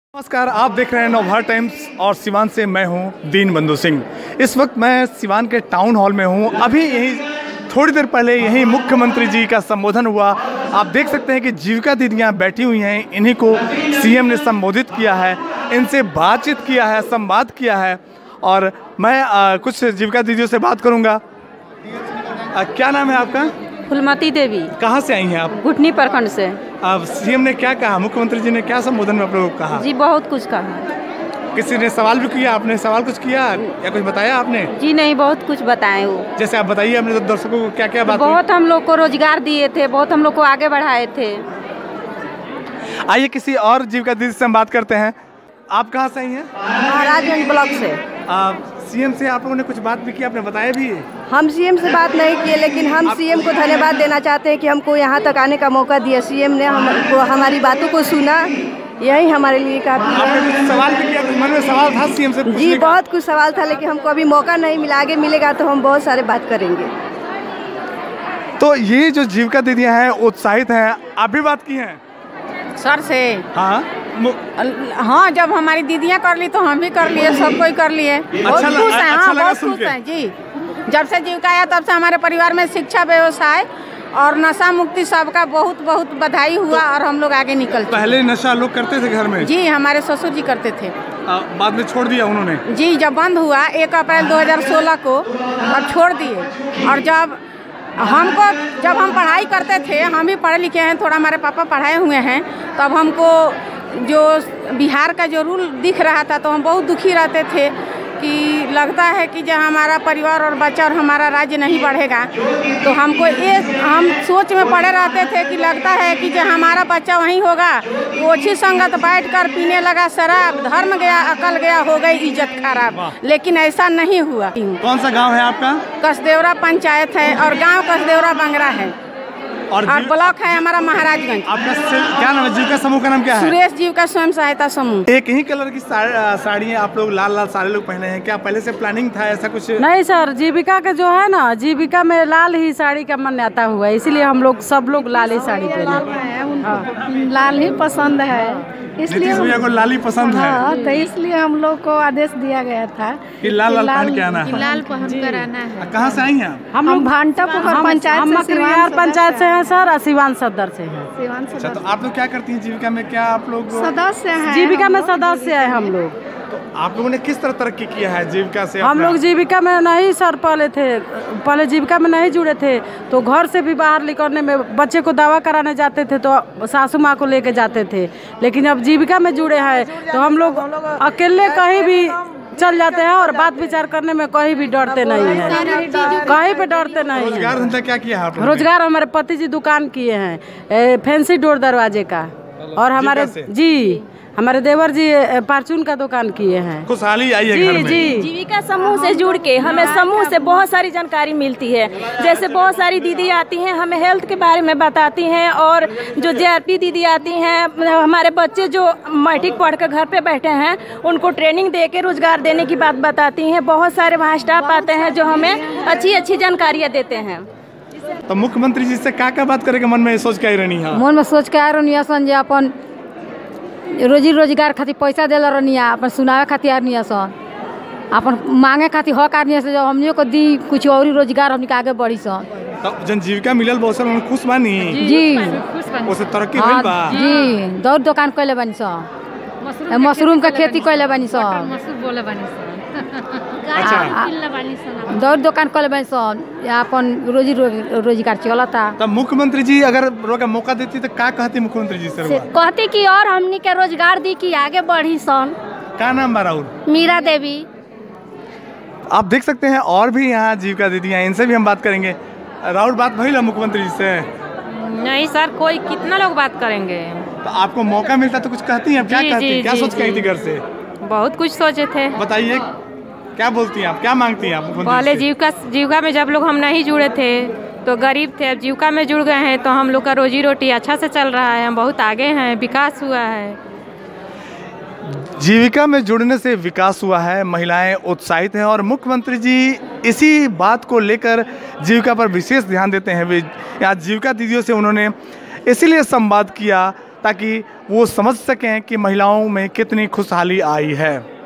नमस्कार, आप देख रहे हैं नवभारत टाइम्स और सिवान से मैं हूं दीनबंधु सिंह। इस वक्त मैं सिवान के टाउन हॉल में हूं। अभी यही थोड़ी देर पहले यही मुख्यमंत्री जी का संबोधन हुआ। आप देख सकते हैं कि जीविका दीदियां बैठी हुई हैं, इन्हीं को सीएम ने संबोधित किया है, इनसे बातचीत किया है, संवाद किया है। और मैं कुछ जीविका दीदियों से बात करूँगा। क्या नाम है आपका? फुलमती देवी। कहाँ से आई हैं आप? घुटनी प्रखंड से। अब सीएम ने क्या कहा, मुख्यमंत्री जी ने क्या संबोधन में आप लोगों को कहा? जी बहुत कुछ कहा। किसी ने सवाल भी किया? आपने सवाल कुछ किया या कुछ बताया आपने? जी नहीं, बहुत कुछ बताए वो। जैसे आप बताइए अपने तो दर्शकों को क्या क्या बात बहुत हम लोग को रोजगार दिए थे, बहुत हम लोग को आगे बढ़ाए थे। आइए किसी और जीविका दीदी से हम बात करते हैं। आप कहाँ से आई हैं? महाराजगंज ब्लॉक से। सीएम से आप लोगों ने कुछ बात भी की, आपने बताया भी? हम सीएम से बात नहीं किए, लेकिन हम सीएम को धन्यवाद देना चाहते हैं कि हमको यहाँ तक आने का मौका दिया। सीएम ने हमको हमारी बातों को सुना, यही हमारे लिए काफी है। आपने कुछ सवाल भी किया? मन में सवाल था सीएम से? जी बहुत कुछ सवाल था, लेकिन हमको अभी मौका नहीं मिला। आगे मिलेगा तो हम बहुत सारे बात करेंगे। तो ये जो जीविका दीदियाँ हैं उत्साहित हैं, आप भी बात की हैं सर से? हाँ हाँ, जब हमारी दीदियाँ कर ली तो हम भी कर लिए, सब कोई कर लिए। बहुत खुश हैं। हाँ बहुत खुश हैं जी। जब से जीविका आया तब से हमारे परिवार में शिक्षा, व्यवसाय और नशा मुक्ति सबका बहुत बहुत बधाई हुआ और हम लोग आगे निकल चुके। पहले नशा लोग करते थे घर में? जी, हमारे ससुर जी करते थे। बाद में छोड़ दिया उन्होंने? जी, जब बंद हुआ 1 अप्रैल 2016 को अब छोड़ दिए। और जब हम पढ़ाई करते थे, हम भी पढ़े लिखे हैं, थोड़ा हमारे पापा पढ़ाए हुए हैं, तब हमको जो बिहार का जो रूल दिख रहा था तो हम बहुत दुखी रहते थे कि लगता है कि जब हमारा परिवार और बच्चा और हमारा राज्य नहीं बढ़ेगा तो हम सोच में पड़े रहते थे कि लगता है कि जब हमारा बच्चा वहीं होगा वो अच्छी संगत बैठकर पीने लगा शराब, धर्म गया, अकल गया, हो गई इज्जत खराब। लेकिन ऐसा नहीं हुआ। कौन सा गाँव है आपका? कसदेवरा पंचायत है और गाँव कसदेवरा बंगरा है और ब्लॉक है हमारा महाराजगंज। आपका क्या नाम है? जीविका समूह का नाम क्या है? सुरेश जीविका स्वयं सहायता समूह। एक ही कलर की साड़ी आप लोग लाल लाल सारे लोग पहने हैं, क्या पहले से प्लानिंग था ऐसा कुछ? नहीं सर, जीविका का जो है ना, जीविका में लाल ही साड़ी का मान्यता हुआ है, इसीलिए हम लोग सब लोग लाल ही साड़ी पहने। लाल ही पसंद है, इसलिए को लाल ही पसंद है। हाँ, तो इसलिए हम लोग को आदेश दिया गया था कि लाल लाल पहन के आना है। लाल पहन कर आना है। कहाँ से आई हैं आप? हम भांटा पंचायत से हैं सर, सिवान सदर से हैं। अच्छा, तो आप लोग क्या करती हैं जीविका में? क्या आप लोग सदस्य हैं? जीविका में सदस्य है हम लोग। तो आप लोगों ने किस तरह तरक्की किया है जीविका से? हम लोग जीविका में नहीं सर, पहले जीविका में नहीं जुड़े थे, तो घर से भी बाहर निकलने में बच्चे को दवा कराने जाते थे तो सासू माँ को लेके जाते थे। लेकिन अब जीविका में जुड़े हैं तो हम लोग अकेले कहीं भी चल जाते हैं और बात विचार करने में कहीं भी डरते नहीं है, कहीं पे डरते नहीं है। रोजगार धंधा क्या किया है? रोजगार हमारे पति जी दुकान किए हैं, फैंसी डोर दरवाजे का, और हमारे देवर जी परचून का दुकान किए हैं। खुशहाली आई है घर में। जी। जीविका समूह से जुड़ के हमें समूह से बहुत सारी जानकारी मिलती है। जैसे बहुत सारी दीदी आती हैं, हमें हेल्थ के बारे में बताती हैं, और जो जेआरपी दीदी आती हैं, हमारे बच्चे जो मैट्रिक पढ़ कर घर पे बैठे हैं उनको ट्रेनिंग दे के रोजगार देने की बात बताती हैं। बहुत सारे वहाँ स्टाफ आते हैं जो हमें अच्छी जानकारियाँ देते हैं। तो मुख्यमंत्री जी से क्या बात करेगा? मन में सोच के रहनी है? मन में सोच के रहनी है अपन रोजी रोजगार खातिर पैसा दिला रहनी है, अपन सुनावे खातिर आनी है सन, अपन मांगे खातिर हक आनी है। जब हमने को दी कुछ और रोजगार हमने आगे बढ़ी सन। तो जन जीविका मिलल बहुत सारे खुश बानी जी, उसे तरक्की भइल बा जी। दौड़ दुकान कैले बनी सन, मशरूम का खेती कैले बनी सन, दौड़ दुकान कैले बनी सन, अपन रोजी रोजगार चलता। तब मुख्यमंत्री जी अगर मौका देती तो क्या कहती मुख्यमंत्री जी से? कहती कि और हमनी के रोजगार दी कि आगे बढ़ी सन। क्या नाम बा राहुल? मीरा देवी। आप देख सकते हैं और भी यहाँ जीविका दीदी हैं, इनसे भी हम बात करेंगे। राहुल, बात भइल मुख्यमंत्री जी से? नहीं सर, कोई कितना लोग बात करेंगे। तो आपको मौका मिलता तो कुछ कहती हैं? क्या कहती हैं? क्या सोच के आई थी घर से? बहुत कुछ सोचे थे। बताइए क्या बोलती हैं आप, क्या मांगती हैं आप? पहले जीविका में जब लोग हम नहीं जुड़े थे तो गरीब थे, अब जीविका में जुड़ गए हैं तो हम लोग का रोजी रोटी अच्छा से चल रहा है, हम बहुत आगे हैं, विकास हुआ है। जीविका में जुड़ने से विकास हुआ है, महिलाएं उत्साहित हैं और मुख्यमंत्री जी इसी बात को लेकर जीविका पर विशेष ध्यान देते हैं। वे आज जीविका दीदियों से उन्होंने इसीलिए संवाद किया ताकि वो समझ सकें कि महिलाओं में कितनी खुशहाली आई है।